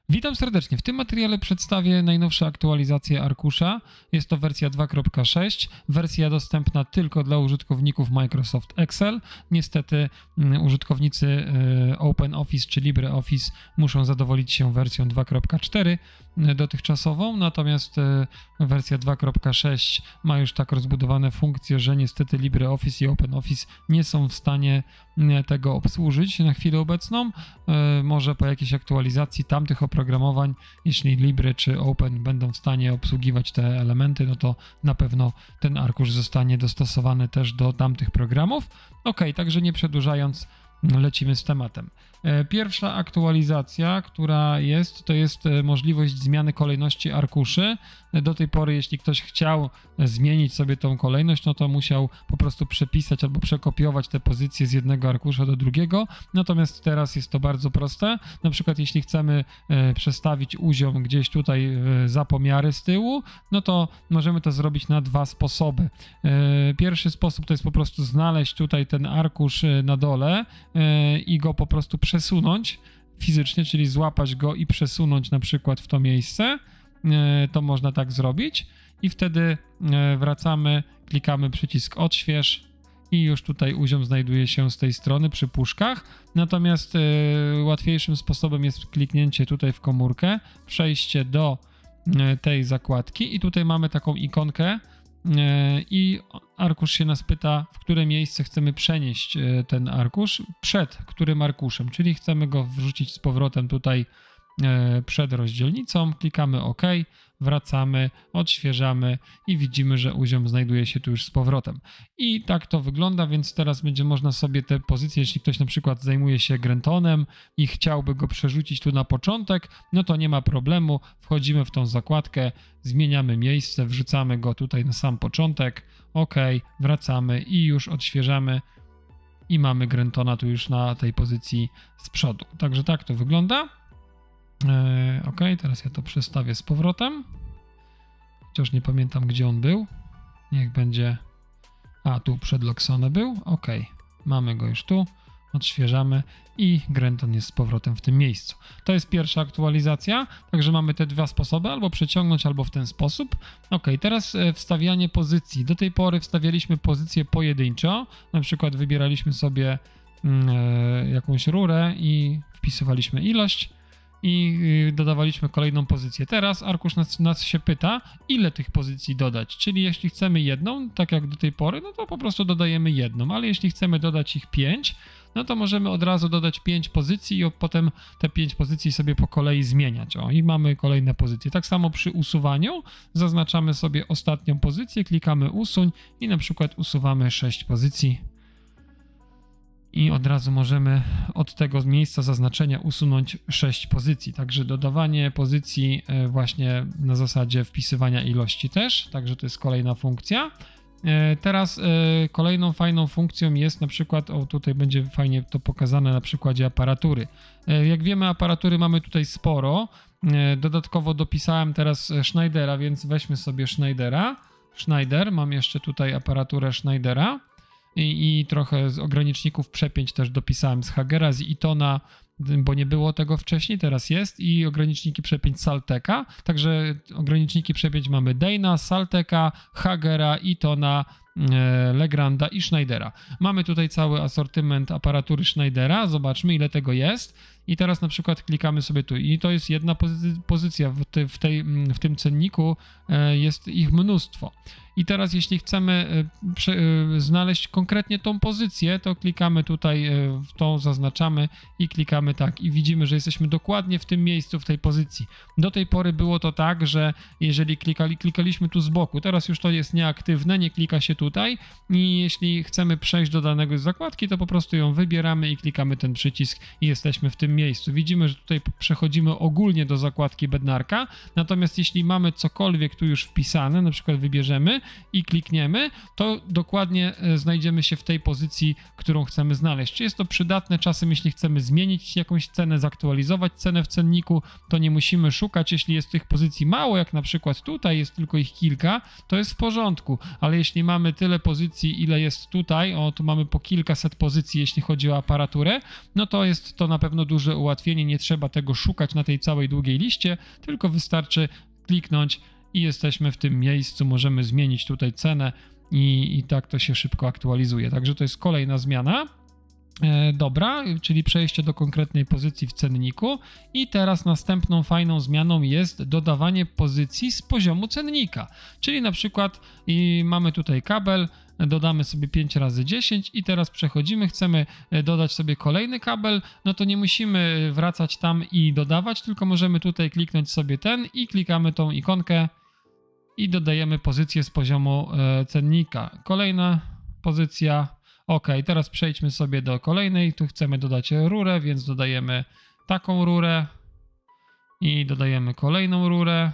Witam serdecznie. W tym materiale przedstawię najnowsze aktualizacje arkusza. Jest to wersja 2.6, wersja dostępna tylko dla użytkowników Microsoft Excel. Niestety użytkownicy OpenOffice czy LibreOffice muszą zadowolić się wersją 2.4 dotychczasową, natomiast wersja 2.6 ma już tak rozbudowane funkcje, że niestety LibreOffice i OpenOffice nie są w stanie tego obsłużyć na chwilę obecną. Może po jakiejś aktualizacji tamtych oprogramowań, jeśli Libre czy Open będą w stanie obsługiwać te elementy, no to na pewno ten arkusz zostanie dostosowany też do tamtych programów. Ok, także nie przedłużając, lecimy z tematem. Pierwsza aktualizacja, która jest, to jest możliwość zmiany kolejności arkuszy. Do tej pory, jeśli ktoś chciał zmienić sobie tą kolejność, no to musiał po prostu przepisać albo przekopiować te pozycje z jednego arkusza do drugiego. Natomiast teraz jest to bardzo proste. Na przykład jeśli chcemy przestawić uziom gdzieś tutaj za pomiary z tyłu, no to możemy to zrobić na dwa sposoby. Pierwszy sposób to jest po prostu znaleźć tutaj ten arkusz na dole i go po prostu przesunąć fizycznie, czyli złapać go i przesunąć na przykład w to miejsce. To można tak zrobić i wtedy wracamy, klikamy przycisk odśwież i już tutaj uziom znajduje się z tej strony przy puszkach. Natomiast łatwiejszym sposobem jest kliknięcie tutaj w komórkę, przejście do tej zakładki i tutaj mamy taką ikonkę i arkusz się nas pyta, w które miejsce chcemy przenieść ten arkusz, przed którym arkuszem, czyli chcemy go wrzucić z powrotem tutaj przed rozdzielnicą, klikamy OK, wracamy, odświeżamy i widzimy, że uziom znajduje się tu już z powrotem. I tak to wygląda, więc teraz będzie można sobie te pozycje, jeśli ktoś na przykład zajmuje się Grentonem i chciałby go przerzucić tu na początek, no to nie ma problemu, wchodzimy w tą zakładkę, zmieniamy miejsce, wrzucamy go tutaj na sam początek, OK, wracamy i już odświeżamy i mamy Grentona tu już na tej pozycji z przodu. Także tak to wygląda. Ok, teraz ja to przestawię z powrotem. Chociaż nie pamiętam, gdzie on był. Niech będzie... A, tu przed Loxone był. Ok, mamy go już tu. Odświeżamy i Grenton jest z powrotem w tym miejscu. To jest pierwsza aktualizacja, także mamy te dwa sposoby, albo przeciągnąć, albo w ten sposób. Ok, teraz wstawianie pozycji. Do tej pory wstawialiśmy pozycję pojedynczo. Na przykład wybieraliśmy sobie jakąś rurę i wpisywaliśmy ilość i dodawaliśmy kolejną pozycję. Teraz arkusz nas się pyta, ile tych pozycji dodać, czyli jeśli chcemy jedną, tak jak do tej pory, no to po prostu dodajemy jedną, ale jeśli chcemy dodać ich 5, no to możemy od razu dodać 5 pozycji i potem te 5 pozycji sobie po kolei zmieniać. O, i mamy kolejne pozycje. Tak samo przy usuwaniu zaznaczamy sobie ostatnią pozycję, klikamy usuń i na przykład usuwamy 6 pozycji. I od razu możemy od tego miejsca zaznaczenia usunąć 6 pozycji. Także dodawanie pozycji właśnie na zasadzie wpisywania ilości też. Także to jest kolejna funkcja. Teraz kolejną fajną funkcją jest na przykład, o tutaj będzie fajnie to pokazane na przykładzie aparatury. Jak wiemy, aparatury mamy tutaj sporo. Dodatkowo dopisałem teraz Schneidera, więc weźmy sobie Schneidera. Schneider, mam jeszcze tutaj aparaturę Schneidera. I trochę z ograniczników przepięć też dopisałem z Hagera, z Itona, bo nie było tego wcześniej, teraz jest, i ograniczniki przepięć Salteka, także ograniczniki przepięć mamy Dana, Salteka, Hagera, Itona, Legranda i Schneidera. Mamy tutaj cały asortyment aparatury Schneidera, zobaczmy ile tego jest i teraz na przykład klikamy sobie tu i to jest jedna pozycja, w tym cenniku jest ich mnóstwo. I teraz jeśli chcemy znaleźć konkretnie tą pozycję, to klikamy tutaj w tą, zaznaczamy i klikamy tak i widzimy, że jesteśmy dokładnie w tym miejscu, w tej pozycji. Do tej pory było to tak, że jeżeli klikaliśmy tu z boku, teraz już to jest nieaktywne, nie klika się tutaj i jeśli chcemy przejść do danego zakładki, to po prostu ją wybieramy i klikamy ten przycisk i jesteśmy w tym miejscu. Widzimy, że tutaj przechodzimy ogólnie do zakładki bednarka, natomiast jeśli mamy cokolwiek tu już wpisane, na przykład wybierzemy i klikniemy, to dokładnie znajdziemy się w tej pozycji, którą chcemy znaleźć. Czy jest to przydatne czasem, jeśli chcemy zmienić jakąś cenę, zaktualizować cenę w cenniku, to nie musimy szukać. Jeśli jest tych pozycji mało, jak na przykład tutaj jest tylko ich kilka, to jest w porządku, ale jeśli mamy tyle pozycji, ile jest tutaj, o tu mamy po kilkaset pozycji, jeśli chodzi o aparaturę, no to jest to na pewno duży duże ułatwienie, nie trzeba tego szukać na tej całej długiej liście, tylko wystarczy kliknąć i jesteśmy w tym miejscu, możemy zmienić tutaj cenę i tak to się szybko aktualizuje. Także to jest kolejna zmiana. Dobra, czyli przejście do konkretnej pozycji w cenniku i teraz następną fajną zmianą jest dodawanie pozycji z poziomu cennika, czyli na przykład mamy tutaj kabel, dodamy sobie 5 razy 10 i teraz przechodzimy, chcemy dodać sobie kolejny kabel, no to nie musimy wracać tam i dodawać, tylko możemy tutaj kliknąć sobie ten i klikamy tą ikonkę i dodajemy pozycję z poziomu cennika. Kolejna pozycja. Ok, teraz przejdźmy sobie do kolejnej. Tu chcemy dodać rurę, więc dodajemy taką rurę i dodajemy kolejną rurę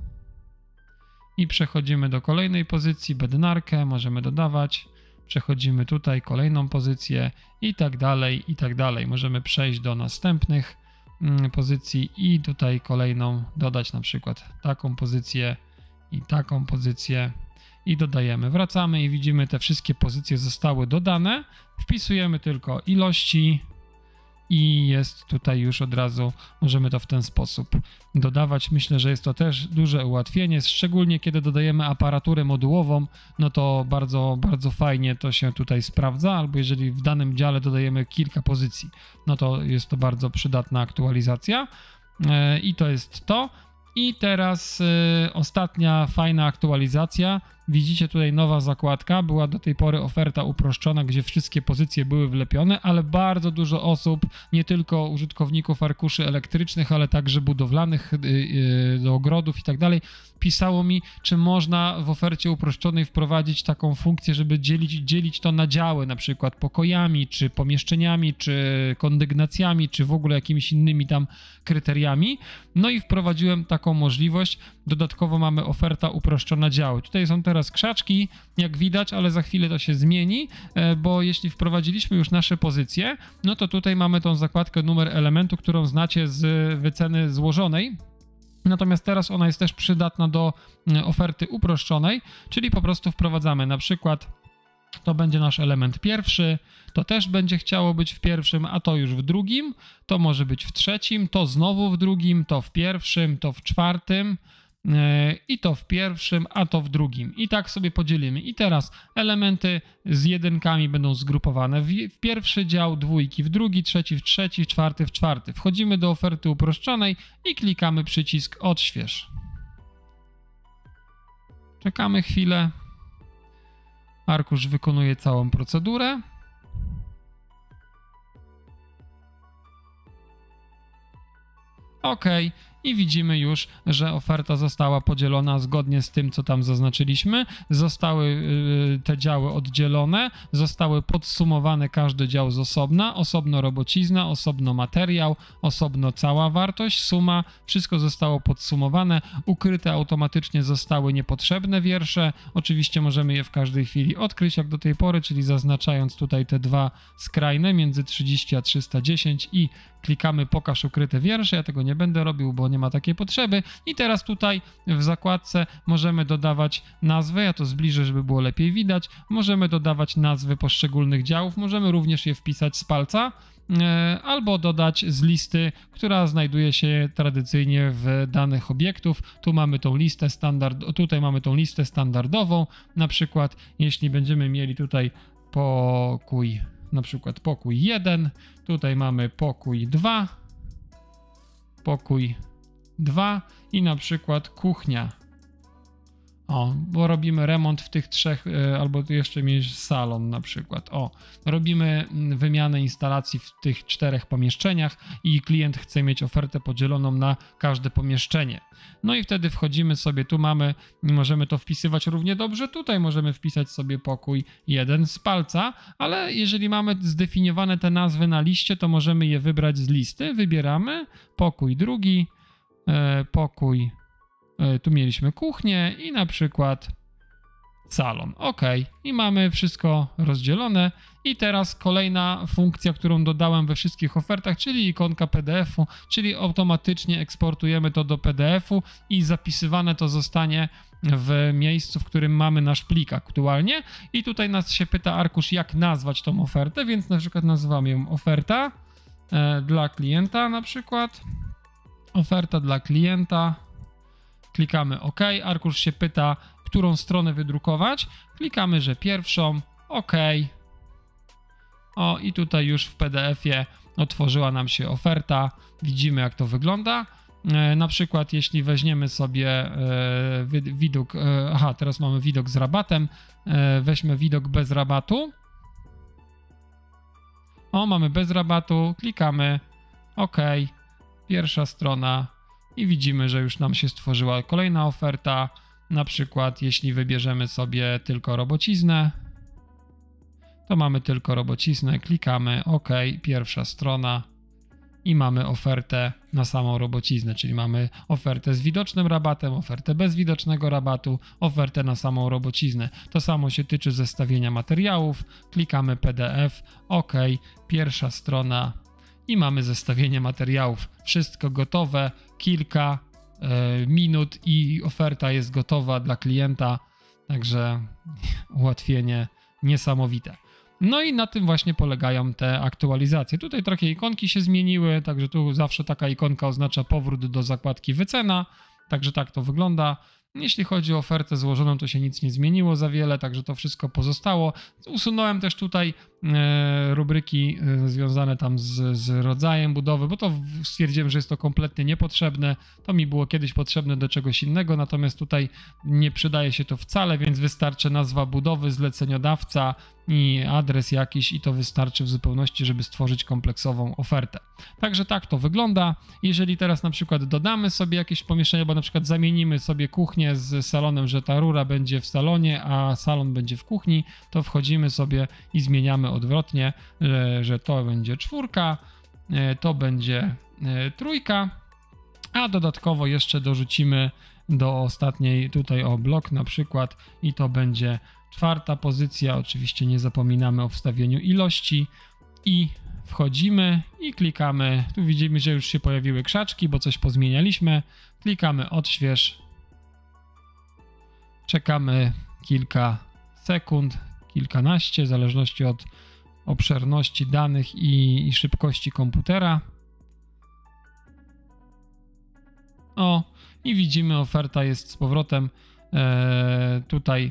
i przechodzimy do kolejnej pozycji, bednarkę możemy dodawać, przechodzimy tutaj kolejną pozycję i tak dalej, i tak dalej. Możemy przejść do następnych pozycji i tutaj kolejną dodać, na przykład taką pozycję i taką pozycję. I dodajemy, wracamy i widzimy, te wszystkie pozycje zostały dodane, wpisujemy tylko ilości i jest tutaj już od razu, możemy to w ten sposób dodawać. Myślę, że jest to też duże ułatwienie, szczególnie kiedy dodajemy aparaturę modułową, no to bardzo, bardzo fajnie to się tutaj sprawdza, albo jeżeli w danym dziale dodajemy kilka pozycji, no to jest to bardzo przydatna aktualizacja i to jest to. I teraz ostatnia fajna aktualizacja. Widzicie tutaj nowa zakładka. Była do tej pory oferta uproszczona, gdzie wszystkie pozycje były wlepione, ale bardzo dużo osób, nie tylko użytkowników arkuszy elektrycznych, ale także budowlanych, do ogrodów i tak dalej, pisało mi, czy można w ofercie uproszczonej wprowadzić taką funkcję, żeby dzielić to na działy, na przykład pokojami, czy pomieszczeniami, czy kondygnacjami, czy w ogóle jakimiś innymi tam kryteriami. No i wprowadziłem taką możliwość. Dodatkowo mamy oferta uproszczona działy. Tutaj są teraz krzaczki, jak widać, ale za chwilę to się zmieni, bo jeśli wprowadziliśmy już nasze pozycje, no to tutaj mamy tą zakładkę numer elementu, którą znacie z wyceny złożonej. Natomiast teraz ona jest też przydatna do oferty uproszczonej, czyli po prostu wprowadzamy na przykład, to będzie nasz element pierwszy, to też będzie chciało być w pierwszym, a to już w drugim, to może być w trzecim, to znowu w drugim, to w pierwszym, to w czwartym i to w pierwszym, a to w drugim. I tak sobie podzielimy. I teraz elementy z jedynkami będą zgrupowane w pierwszy dział, dwójki w drugi, trzeci w trzeci, czwarty w czwarty. Wchodzimy do oferty uproszczonej i klikamy przycisk odśwież. Czekamy chwilę. Arkusz wykonuje całą procedurę. OK. I widzimy już, że oferta została podzielona zgodnie z tym, co tam zaznaczyliśmy. Zostały te działy oddzielone, zostały podsumowane każdy dział z osobna, osobno robocizna, osobno materiał, osobno cała wartość, suma, wszystko zostało podsumowane, ukryte automatycznie zostały niepotrzebne wiersze. Oczywiście możemy je w każdej chwili odkryć, jak do tej pory, czyli zaznaczając tutaj te dwa skrajne między 30 a 310 i klikamy pokaż ukryte wiersze. Ja tego nie będę robił, bo nie ma takiej potrzeby. I teraz tutaj w zakładce możemy dodawać nazwy. Ja to zbliżę, żeby było lepiej widać. Możemy dodawać nazwy poszczególnych działów. Możemy również je wpisać z palca albo dodać z listy, która znajduje się tradycyjnie w danych obiektów. Tu mamy tą listę tutaj mamy tą listę standardową. Na przykład jeśli będziemy mieli tutaj pokój, na przykład pokój 1, tutaj mamy pokój 2 i na przykład kuchnia. O, bo robimy remont w tych trzech, albo tu jeszcze mieć salon na przykład. O, robimy wymianę instalacji w tych 4 pomieszczeniach i klient chce mieć ofertę podzieloną na każde pomieszczenie. No i wtedy wchodzimy sobie, tu mamy, możemy to wpisywać równie dobrze, tutaj możemy wpisać sobie pokój 1 z palca, ale jeżeli mamy zdefiniowane te nazwy na liście, to możemy je wybrać z listy. Wybieramy pokój 2, pokój, tu mieliśmy kuchnię i na przykład salon. OK. I mamy wszystko rozdzielone. I teraz kolejna funkcja, którą dodałem we wszystkich ofertach, czyli ikonka PDF-u, czyli automatycznie eksportujemy to do PDF-u i zapisywane to zostanie w miejscu, w którym mamy nasz plik aktualnie. I tutaj nas się pyta arkusz, jak nazwać tą ofertę, więc na przykład nazywamy ją oferta dla klienta na przykład. Oferta dla klienta. Klikamy OK. Arkusz się pyta, którą stronę wydrukować. Klikamy, że pierwszą. OK. O, i tutaj już w PDF-ie otworzyła nam się oferta. Widzimy, jak to wygląda. Na przykład, jeśli weźmiemy sobie widok, teraz mamy widok z rabatem. Weźmy widok bez rabatu. O, mamy bez rabatu. Klikamy OK. Pierwsza strona i widzimy, że już nam się stworzyła kolejna oferta. Na przykład, jeśli wybierzemy sobie tylko robociznę, to mamy tylko robociznę, klikamy OK, pierwsza strona i mamy ofertę na samą robociznę, czyli mamy ofertę z widocznym rabatem, ofertę bez widocznego rabatu, ofertę na samą robociznę. To samo się tyczy zestawienia materiałów, klikamy PDF, OK, pierwsza strona i mamy zestawienie materiałów. Wszystko gotowe, kilka minut i oferta jest gotowa dla klienta, także ułatwienie niesamowite. No i na tym właśnie polegają te aktualizacje. Tutaj trochę ikonki się zmieniły, także tu zawsze taka ikonka oznacza powrót do zakładki wycena, także tak to wygląda. Jeśli chodzi o ofertę złożoną, to się nic nie zmieniło za wiele, także to wszystko pozostało. Usunąłem też tutaj rubryki związane tam z rodzajem budowy, bo to stwierdziłem, że jest to kompletnie niepotrzebne. To mi było kiedyś potrzebne do czegoś innego, natomiast tutaj nie przydaje się to wcale, więc wystarczy nazwa budowy, zleceniodawca i adres jakiś i to wystarczy w zupełności, żeby stworzyć kompleksową ofertę. Także tak to wygląda. Jeżeli teraz na przykład dodamy sobie jakieś pomieszczenie, bo na przykład zamienimy sobie kuchnię z salonem, że ta rura będzie w salonie, a salon będzie w kuchni, to wchodzimy sobie i zmieniamy odwrotnie, że to będzie 4, to będzie 3, a dodatkowo jeszcze dorzucimy do ostatniej tutaj blok na przykład i to będzie 4. pozycja. Oczywiście nie zapominamy o wstawieniu ilości i wchodzimy i klikamy. Tu widzimy, że już się pojawiły krzaczki, bo coś pozmienialiśmy. Klikamy odśwież. Czekamy kilka sekund, kilkanaście, w zależności od obszerności danych i szybkości komputera. O, i widzimy, oferta jest z powrotem. Tutaj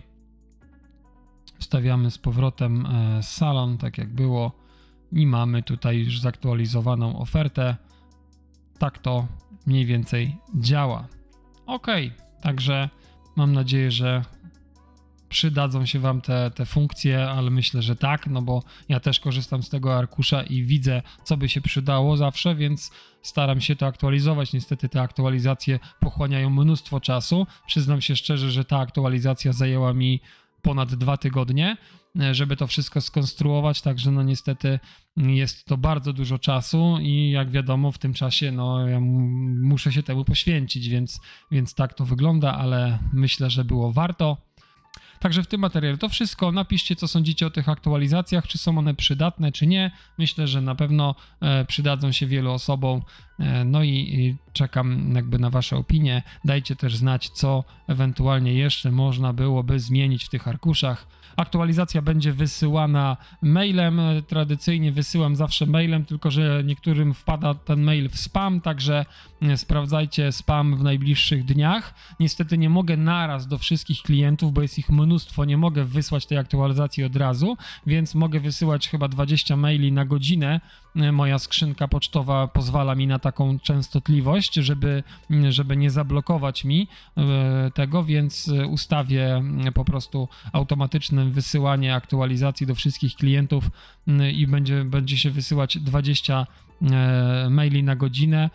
wstawiamy z powrotem salon, tak jak było, i mamy tutaj już zaktualizowaną ofertę. Tak to mniej więcej działa. Ok, także mam nadzieję, że przydadzą się Wam te funkcje, ale myślę, że tak, no bo ja też korzystam z tego arkusza i widzę, co by się przydało zawsze, więc staram się to aktualizować. Niestety te aktualizacje pochłaniają mnóstwo czasu. Przyznam się szczerze, że ta aktualizacja zajęła mi ponad 2 tygodnie, żeby to wszystko skonstruować, także no niestety jest to bardzo dużo czasu i jak wiadomo w tym czasie no ja muszę się temu poświęcić, więc tak to wygląda, ale myślę, że było warto. Także w tym materiale to wszystko. Napiszcie, co sądzicie o tych aktualizacjach, czy są one przydatne, czy nie. Myślę, że na pewno przydadzą się wielu osobom. No i czekam jakby na Wasze opinie. Dajcie też znać, co ewentualnie jeszcze można byłoby zmienić w tych arkuszach. Aktualizacja będzie wysyłana mailem. Tradycyjnie wysyłam zawsze mailem, tylko że niektórym wpada ten mail w spam, także sprawdzajcie spam w najbliższych dniach. Niestety nie mogę naraz do wszystkich klientów, bo jest ich mnóstwo, nie mogę wysłać tej aktualizacji od razu, więc mogę wysyłać chyba 20 maili na godzinę. Moja skrzynka pocztowa pozwala mi na taką częstotliwość, żeby nie zablokować mi tego, więc ustawię po prostu automatyczne wysyłanie aktualizacji do wszystkich klientów i będzie się wysyłać 20 maili na godzinę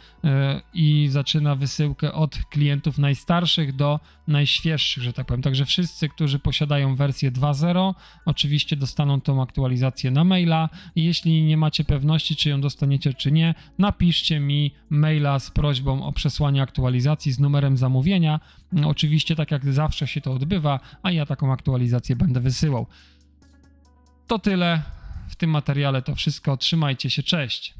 i zaczyna wysyłkę od klientów najstarszych do najświeższych, że tak powiem. Także wszyscy, którzy posiadają wersję 2.0, oczywiście dostaną tą aktualizację na maila i jeśli nie macie pewności, czy ją dostaniecie, czy nie, napiszcie mi maila z prośbą o przesłanie aktualizacji z numerem zamówienia. Oczywiście tak jak zawsze się to odbywa, a ja taką aktualizację będę wysyłał. To tyle w tym materiale, to wszystko. Trzymajcie się, cześć!